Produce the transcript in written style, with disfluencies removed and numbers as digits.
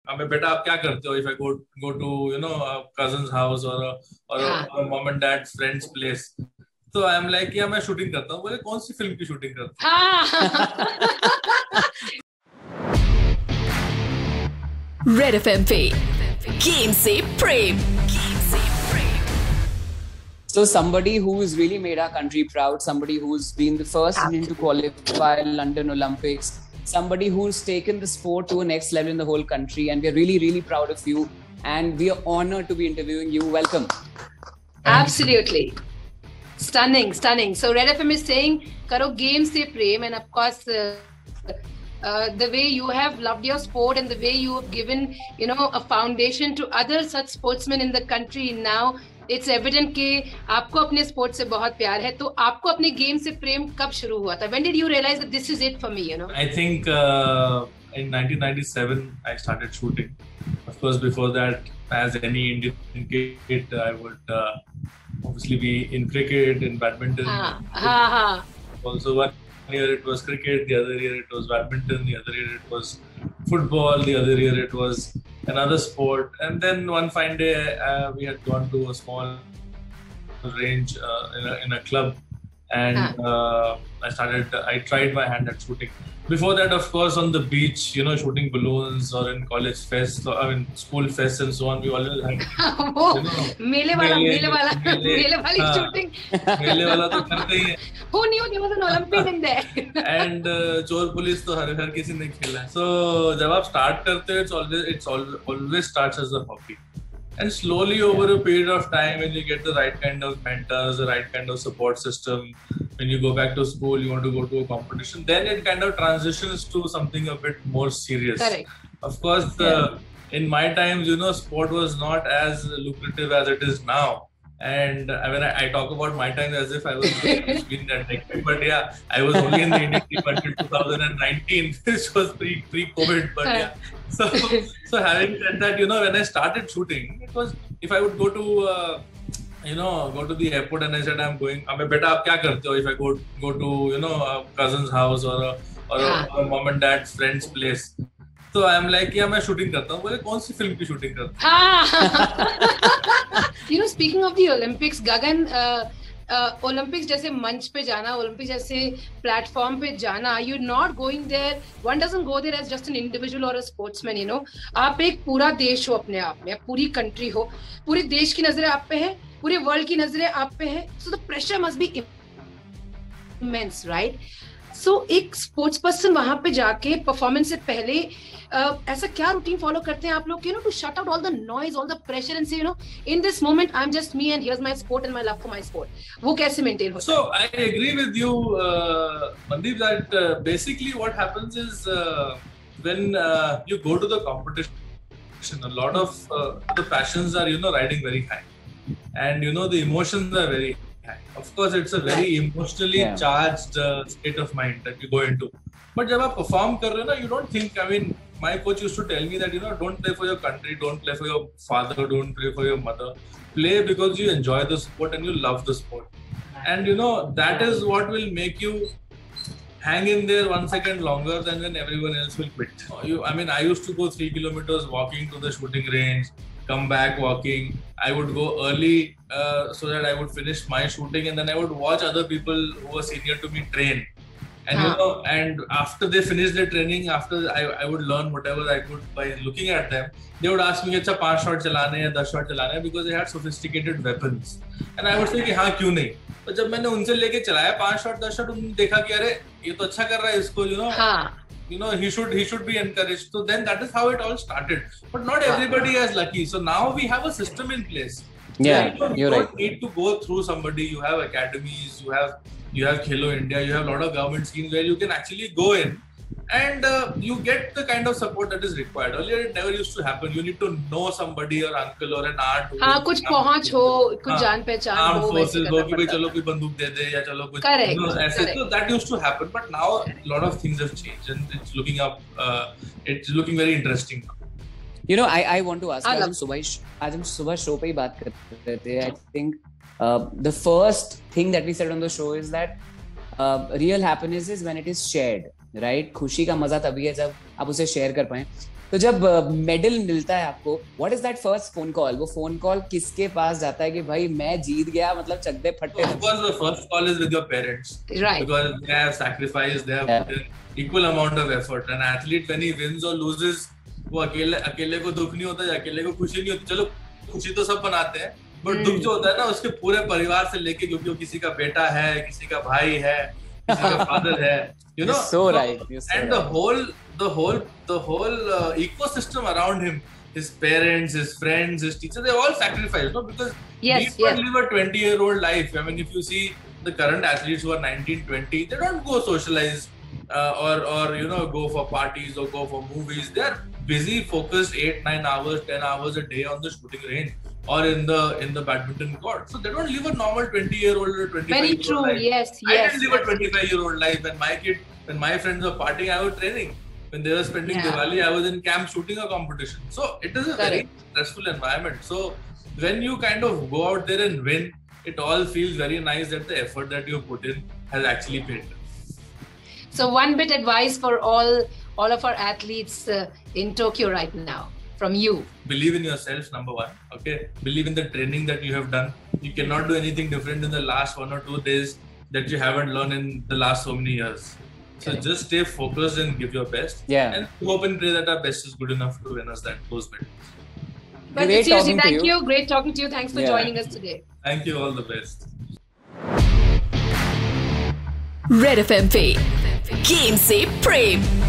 अबे बेटा आप क्या करते हो? If I go to cousin's house और mom and dad friends place, तो आई एम लाइक या मैं शूटिंग करता हूँ। बोले कौन सी फिल्म की शूटिंग करते हो? रेड एफएम पे गेम से प्रेम। So somebody who's really made our country proud, somebody who's been the first Indian to qualify London Olympics, somebody who's taken the sport to a next level in the whole country, and we're really, really proud of you, and we are honored to be interviewing you. Welcome. Absolutely. Stunning. So Red FM is saying, karo game se prem, and of course, the way you have loved your sport and the way you have given, a foundation to other such sportsmen in the country now, it's evident कि आपको अपने sport से बहुत प्यार है। तो आपको अपने गेम से प्रेम कब शुरू हुआ था? When did you realize that this is it for me? I think in 1997 I started shooting. Of course, before that, as any Indian kid, I would obviously be in cricket, in badminton. Also, one year it was cricket, the other year it was badminton, the other year it was football, the other year it was another sport. And then one fine day we had gone to a small range in a club, and I tried my hand at shooting. Before that, of course, on the beach, shooting balloons, or in college fest, or I mean school fest and so on, we always had मेले वाली shooting. मेले वाला तो करते ही है. Who knew there was an Olympic in there? And चोर police तो हर किसी ने खेला. So जब आप start करते हो, it's always starts as a hobby. And slowly over a period of time, when you get the right kind of mentors, the right kind of support system, when you go back to school, you want to go to a competition, then it kind of transitions to something a bit more serious. Correct. Of course, in my times, sport was not as lucrative as it is now. And when I talk about my time as if I was been that decade, but yeah, I was only in the Indian team until 2019, which was pre-COVID. But yeah, so having said that, when I started shooting, it was if I would go to go to the airport and I said I'm going. अबे बेटा आप क्या करते हो? If I go to cousin's house or mom and dad friend's place, तो I am like या मैं shooting करता हूँ। बोले कौन सी फिल्म की शूटिंग करता हूँ? Speaking of the Olympics, Gagan, Olympics जैसे मंच पे जाना, ओलंपिक्स जैसे प्लेटफॉर्म पे जाना, you not going there, one doesn't go there as just an individual और अ स्पोर्ट्समैन, आप एक पूरा देश हो अपने आप में, पूरी कंट्री हो, पूरे देश की नजरें आप पे है, पूरे वर्ल्ड की नजरें आप पे है, so the pressure must be immense, right? So एक स्पोर्ट्स पर्सन वहां पे जाके परफॉर्मेंस से पहले ऐसा क्या रूटीन फॉलो करते हैं आप लोग, to shut out all the noise, all the pressure and say in this moment I am just me and here's my sport and my love for my sport, वो कैसे मेंटेन होता है? So I agree with you Mandeep that basically what happens is when you go to the competition, a lot of the passions are riding very high, and the emotions are very high. Of course, it's a very emotionally charged state of mind that you go into. But जब आप perform कर रहे हो ना, you don't think. I mean, my coach used to tell me that don't play for your country, don't play for your father, don't play for your mother. Play because you enjoy the sport and you love the sport. And that is what will make you hang in there 1 second longer than when everyone else will quit. I used to go 3 kilometers walking to the shooting range, come back walking. I would go early so that I would finish my shooting, and then I would watch other people who were senior to me train. And and after they finished their training, after I would learn whatever I could by looking at them. They would ask me, "अच्छा 5 shot चलाने हैं, 10 shot चलाने हैं," because they had sophisticated weapons. And I would say कि हाँ क्यों नहीं? तो जब मैंने उनसे लेके चलाया 5 shot 10 shot, उन्होंने देखा कि अरे ये तो अच्छा कर रहा है, इसको he should be encouraged. So then that is how it all started. But not everybody is lucky. So now we have a system in place. Yeah, you don't need to go through somebody. You have academies, you have Khelo India, you have a lot of government schemes where you can actually go in and you get the kind of support that is required. Earlier it never used to happen. You need to know somebody or uncle or an aunt. हाँ, कुछ पहुँच हो, कुछ जान पहचान हो, armed forces हो कि भाई चलो कोई बंदूक दे दे या चलो कुछ ऐसे, तो that used to happen. But now a lot of things have changed and it's looking very interesting now. I want to ask, आज हम सुबह शो पे ही बात कर रहे थे. I think the first thing that we said on the show is that real happiness is when it is shared, right? खुशी का मजा तभी है जब आप उसे शेयर कर पाएं. तो जब मेडल मिलता है आपको, what is that first phone call? वो फोन कॉल किसके पास जाता है कि भाई मैं जीत गया, मतलब चकदे फट्टे? Of course, the first call is with your parents, Right. because they have sacrificed, they have put in equal amount of effort. An athlete, when he wins or loses, वो अकेले को दुख नहीं होता, अकेले को खुशी नहीं होती. चलो खुशी तो सब बनाते हैं, बट दुख जो होता है ना उसके पूरे परिवार से लेके, क्योंकि वो किसी का बेटा है, किसी का भाई है, किसी का फादर है, you know. So right. And the whole ecosystem around him, his parents, his friends, his teachers, they all sacrifice, no? Because we don't live a 20-year-old life. I mean, if you see the current athletes who are 19, 20, they don't go socialize or you know, go for parties or go for movies. They are busy, focused 8, 9 hours, 10 hours a day on the shooting range or in the badminton court. So they don't live a normal 20-year-old or 25-year-old Very true. life. Yes. I didn't live a 25-year-old life. When my friends were partying, I was training. When they were spending Diwali, I was in camp shooting a competition. So it is a very stressful environment. So when you kind of go out there and win, it all feels very nice that the effort that you put in has actually paid. So one bit advice for all of our athletes in Tokyo right now from you. Believe in yourself, number one. Okay. Believe in the training that you have done. You cannot do anything different in the last 1 or 2 days that you haven't learned in the last so many years. So just stay focused and give your best. Yeah. And hope and pray that our best is good enough to win us those medals. But seriously, thank you. Great talking to you. Thanks for joining us today. Thank you. All the best. Red FM पे game से प्रेम.